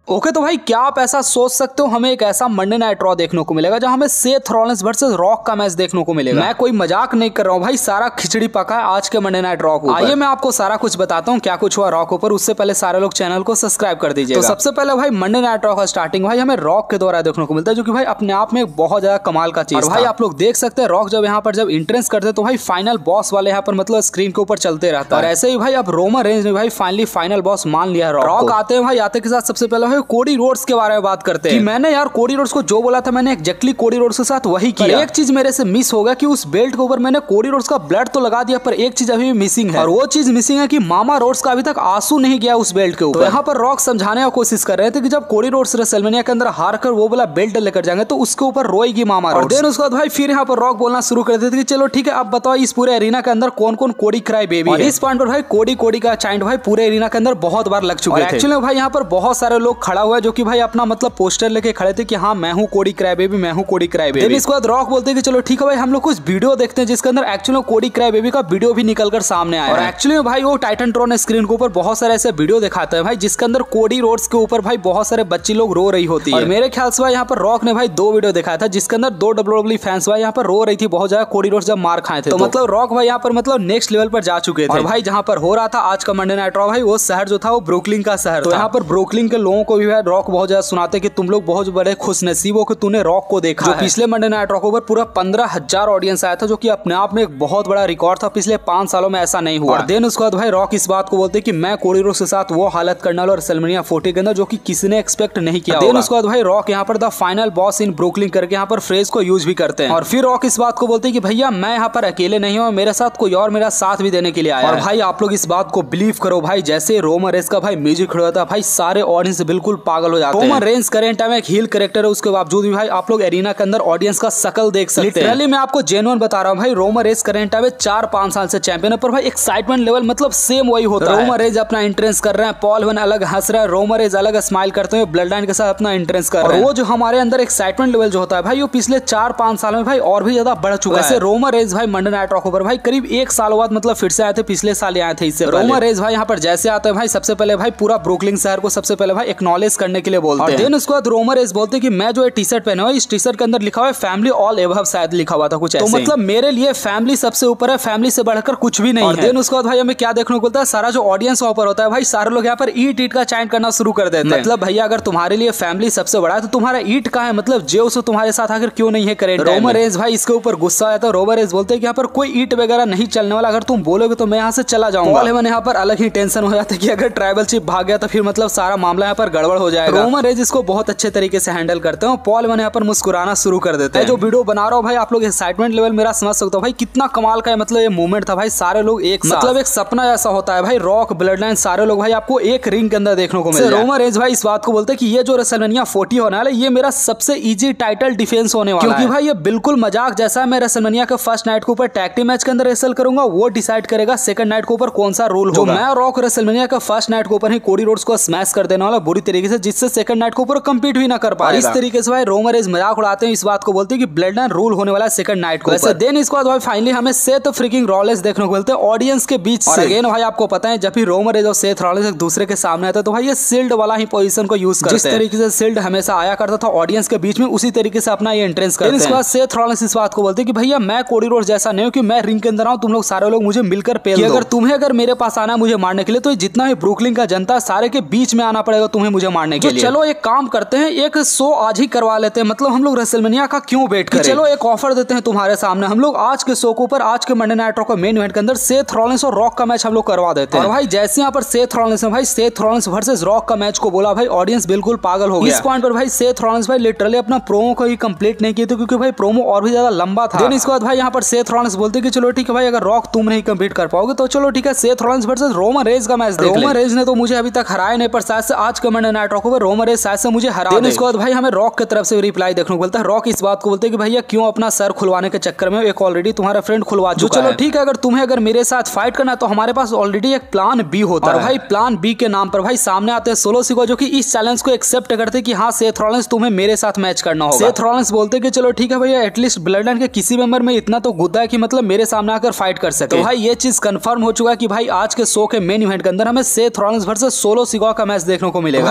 Okay तो भाई क्या आप ऐसा सोच सकते हो, हमें एक ऐसा मंडे नाइट रॉ देखने को मिलेगा जहां हमें सेथ रॉलिंस वर्सेस रॉक का मैच देखने को मिलेगा। मैं कोई मजाक नहीं कर रहा हूं भाई, सारा खिचड़ी पका है आज के मंडे नाइट रॉ को। आइए मैं आपको सारा कुछ बताता हूं क्या कुछ हुआ रॉक ऊपर। उससे पहले सारे लोग चैनल को सब्सक्राइब कर दीजिए। तो सबसे पहले भाई मंडे नाइट रॉ का स्टार्टिंग भाई हमें रॉक के द्वारा देखने को मिलता है, जो कि भाई अपने आप में बहुत ज्यादा कमाल का चीज। और भाई आप लोग देख सकते हैं रॉक जब यहाँ पर जब एंट्रेंस करते तो भाई फाइनल बॉस वाले यहाँ पर मतलब स्क्रीन के ऊपर चलते रहता है। और ऐसे ही भाई अब रोमन रेंज ने भाई फाइनली फाइनल बॉस मान लिया। रॉक आते हैं भाई, आते के साथ सबसे पहले भाई कोडी रोड्स के बारे में बात करते हैं कि मैंने यार कोडी रोड्स को जो बोला था मैंने एग्जैक्टली कोडी रोड्स के साथ वही किया। एक चीज मेरे से मिस हो गया कि उस बेल्ट के ऊपर मैंने कोडी रोड्स का ब्लड तो लगा दिया, पर एक चीज अभी भी मिसिंग है। और वो चीज मिसिंग है कि मामा रोड्स का अभी तक आंसू नहीं गया उस बेल्ट के ऊपर। तो यहाँ पर रॉक समझाने की कोशिश कर रहे थे कि जब कोडी रोड्स रेसलमेनिया के अंदर हार कर वो बोला बेल्ट लेकर जाएंगे तो उसके ऊपर रोएगी मामा रोड्स। देन उसके बाद भाई फिर यहाँ पर रॉक बोलना शुरू कर देते कि चलो ठीक है अब बताओ इस पूरे एरिना के अंदर कौन कौन कोडी क्राई बेबी है। इस पॉइंट पर भाई कोडी का चाइंट भाई पूरे एरिना के अंदर बहुत बार लग चुके थे। एक्चुअली भाई यहाँ पर बहुत सारे लोग खड़ा हुआ है जो कि भाई अपना मतलब पोस्टर लेके खड़े थे कि हाँ मैं हूँ कोडी क्राई बेबी, मैं हूँ कोडी क्राई बेबी। इसके बाद रॉक बोलते हैं कि चलो ठीक है भाई हम लोग कुछ वीडियो देखते हैं जिसके अंदर एक्चुअली कोडी क्राई बेबी का वीडियो भी निकलकर सामने आया। और एक्चुअली भाई वो टाइटनट्रॉन स्क्रीन के ऊपर बहुत सारे ऐसे वीडियो दिखाते हैं भाई जिसके अंदर कोडी रोड्स के ऊपर भाई बहुत सारे बच्ची लोग रो रही होती है। और मेरे ख्याल से भाई यहाँ पर रॉक ने भाई 2 वीडियो दिखाया था जिसके अंदर 2 WWE फैंस भाई यहाँ पर रो रही थी बहुत ज्यादा कोडी रोड्स जब मार खाए थे। तो मतलब रॉक भाई यहाँ पर मतलब नेक्स्ट लेवल पर जा चुके थे। और भाई जहाँ पर हो रहा था आज का मंडे नाइट रॉ भाई वो शहर जो था वो ब्रुकलिन का शहर। तो यहाँ पर ब्रुकलिन के लोगों को भी भाई रॉक बहुत ज्यादा सुनाते कि तुम लोग बहुत बड़े खुशनसीब हो कि तूने रॉक को देखा। जो पिछले मंडे नाइट रॉ पर पूरा 15,000 ऑडियंस आया था जो कि अपने आप में एक बहुत बड़ा रिकॉर्ड था, पिछले 5 सालों में ऐसा नहीं हुआ। और देन उसके बाद भाई रॉक इस बात को बोलते कि मैं कोडी रोड्स के साथ वो हालत करने वाला रेसलमेनिया 40 के अंदर जो कि किसी ने एक्सपेक्ट नहीं किया। देन उसके बाद भाई रॉक यहाँ पर the final boss in Brooklyn करके यहाँ पर फ्रेज को यूज भी करते हैं। और फिर रॉक इस बात को बोलते हैं कि भैया मैं यहाँ पर अकेले नहीं हूँ, मेरे साथ कोई और मेरा साथ भी देने के लिए आया। और भाई आप लोग इस बात को बिलीव करो भाई जैसे रोमन रेंज का भाई म्यूजिक खड़ा था भाई सारे ऑडियंस बिल्कुल पागल हो जाते हैं। रोमन रेंज करेंट टाइम एक हील कैरेक्टर है, उसके बावजूद भी भाई आप लोग एरिना के अंदर ऑडियंस का शकल देख सकते हैं। लिटरली मैं आपको जेन्युइन बता रहा हूँ भाई रोमन रेंज करेंट टाइम 4-5 साल से चैंपियन है, पर भाई एक्साइटमेंट लेवल मतलब सेम वही होता है। रोमन रेंज अपना एंट्रेंस कर रहे हैं, पॉल हेमन अलग हंस रहा है, रोमन रेंज अलग स्माइल करते हुए ब्लड लाइन के साथ अपना एंट्रेंस कर रहे हैं। वो जो हमारे अंदर एक्साइटमेंट लेवल जो होता है भाई वो पिछले 4-5 साल में भाई और भी ज्यादा बढ़ चुका है। रोमन रेंज भाई मंडे नाइट रॉ पर भाई करीब 1 साल बाद मतलब फिर से आए थे, पिछले साल आए थे इससे। रोमन रेंज भाई यहाँ पर जैसे आते हैं भाई सबसे पहले भाई पूरा ब्रुकलिन शहर को सबसे पहले भाई एक्नॉलेज करने के लिए बोलते हैं। देन उसके बाद रोमन रेंज बोलते हैं कि मैं जो ये टी-शर्ट पहना हुआ इस टी-शर्ट के अंदर लिखा हुआ है फैमिली ऑल एबव, शायद लिखा हुआ था कुछ ऐसे। तो मतलब मेरे लिए फैमिली सबसे ऊपर है, फैमिली से बढ़कर कुछ भी नहीं है। देन उसके बाद भाई हमें क्या देखने को मिलता है, सारा जो ऑडियंस ऊपर होता है भाई सारे लोग यहाँ पर ईट ईट का चैंट करना शुरू कर देते हैं। मतलब भैया अगर तुम्हारे लिए फैमिली सबसे बड़ा है तो तुम्हारा ईट कहाँ है, मतलब जेउस तुम्हारे साथ आकर क्यों नहीं है करेंट। रोमन रेंज भाई इसके ऊपर गुस्सा आया तो रोमन रेंज बोलते हैं कि यहाँ पर कोई ईट वगैरह नहीं चलने वाला, अगर तुम बोलोगे तो मैं यहाँ से चला जाऊंगा। पॉल हेमन यहाँ पर अलग ही टेंशन हो जाता है कि अगर ट्राइबल चिप भाग गया तो फिर मतलब सारा मामला यहाँ पर गड़बड़ हो जाएगा। रोमन रेंज इसको बहुत अच्छे तरीके से हैंडल करते हैं। पॉल हेमन यहाँ पर मुस्कुराना शुरू कर देते हैं। जो वीडियो बना रहा हूँ भाई आप लोग एक्साइटमेंट लेवल मेरा समझ सकते हो भाई कितना कमाल का है, मतलब ये मूवमेंट था भाई सारे लोग एक मतलब एक सपना जैसा होता है भाई। रॉक ब्लड लाइन सारे लोग भाई आपको एक रिंग के अंदर देखने को मिले। रोमन रेंज भाई इस बात को बोलते हैं कि ये जो रेसलमेनिया 40 होने वाला है ये मेरा सबसे इजी टाइटल डिफेंस होने वाला है, क्योंकि भाई ये बिल्कुल मजाक जैसा है। मैं रेसलमेनिया के फर्स्ट नाइट के ऊपर टैग टीम मैच के अंदर रेसल करूंगा, वो डिसाइड करेगा सेकंड नाइट के ऊपर कौन सा रूल होगा। मैं रॉक रेसलमेनिया के फर्स्ट नाइट के ऊपर ही कोडी रोड्स को स्मैश कर देने वाला बुरी तरीके से, जिससे सेकंड नाइट के ऊपर कंपीट भी ना कर पाए। इस तरीके से भाई रोमन रेंज मजाक उड़ाते हैं, इस बात को बोलते हैं कि ब्लड लाइन रूल होने वाला है सेकंड नाइट को। वैसे देन इसके बाद भाई फाइनली हमें सेथ फ्रीकिंग रॉलिंस देखने को मिलते हैं ऑडियंस के बीच से। और अगेन भाई आपको पता है जब भी रोमन रेंज और सेथ रॉलिंस एक दूसरे के सामने आता है तो भाई ये शील्ड वाला ही पोजीशन को यूज करते हैं। जिस तरीके से शील्ड हमेशा आया करता था ऑडियंस के बीच में उसी तरीके से अपना ये एंट्रेंस करते हैं। इसके बाद सेथ रॉलिंस इस बात को बोलते हैं कि भैया मैं कोडी रोड्स जैसा नहीं हूं कि मैं रिंग के अंदर आऊं तुम लोग सारे लोग मुझे मिलकर पेल दो। अगर तुम्हें अगर मेरे पास आना है मुझे मारने के लिए तो जितना भी ब्रुकलिन का जनता सारे के बीच में आना पड़ेगा तुम्हें मुझे मारने के लिए। चलो एक काम करते हैं, एक शो आज ही करवा लेते हैं, मतलब हम लोग रेसलमेनिया का क्यों वेट करें। चलो एक ऑफर देते हैं तुम्हारे सामने, हम लोग आज के शो के ऊपर आज के मंडे नाइट रॉ का मेन इवेंट के अंदर सेथ रॉलिंस और रॉक का मैच हम लोग करवा देते हैं। और भाई जैसे यहाँ पर सेथ रॉलिंस ने भाई सेथ रॉलिंस वर्सेस रॉक का मैच को बोला भाई ऑडियंस बिल्कुल पागल हो गया। इस पॉइंट पर भाई सेथ रॉलिंस भाई लिटरली अपना प्रोमो को ही कंप्लीट नहीं किए थे क्योंकि भाई प्रोमो और भी ज्यादा लंबा था। देन इसके बाद भाई यहाँ पर सेथ रॉलिंस बोलते कि चलो ठीक है भाई अगर रॉक तुम नहीं कंप्लीट कर पाओगे तो चलो ठीक है Seth Rollins versus Roman Reigns का मैच देख ले। रोमन रेंज ने तो मुझे अभी तक हराया नहीं, पर शायद से आज के मंडे नाइट रॉ को रोमन रेंज शायद से मुझे हरा दे। इसके बाद भाई हमें रॉक की तरफ से रिप्लाई देखने को मिलता है। रॉक इस बात को बोलते हैं कि भैया क्यों अपना सर खुलवाने के चक्कर में, एक ऑलरेडी तुम्हारा फ्रेंड खुलवा चुका है। चलो ठीक है अगर तुम्हें अगर मेरे साथ फाइट करना है तो हमारे पास ऑलरेडी एक प्लान बी होता है। और भाई प्लान बी के नाम पर भाई सामने आते हैं सोलो सिकोआ जो कि इस चैलेंज को एक्सेप्ट करते कि हाँ सेथ रॉलिंस तुम्हें मेरे साथ मैच करना होगा। सेथ रॉलिंस बोलते कि चलो ठीक है भैया एटलीस्ट ब्लड लाइन के किसी मेंबर में इतना तो गुद्दा है कि मतलब मेरे सामने आकर फाइट कर सके। तो भाई ये चीज कंफर्म हो चुका है कि भाई आज के शो के मेन इवेंट के अंदर हमें Seth Rollins versus Solo Sikoa का मैच देखने को मिलेगा।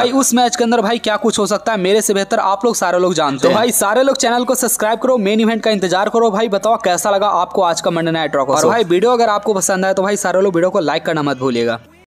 भाई उस मैच के अंदर भाई क्या कुछ हो सकता है मेरे से बेहतर आप लोग सारे लोग जानते हैं। तो भाई सारे लोग चैनल को सब्सक्राइब करो, मेन इवेंट का इंतजार करो। भाई बताओ कैसा लगा आपको आज का मंडे नाइट रॉ। और भाई वीडियो अगर आपको पसंद आए तो भाई सारे लोग वीडियो को लाइक करना मत भूलिएगा।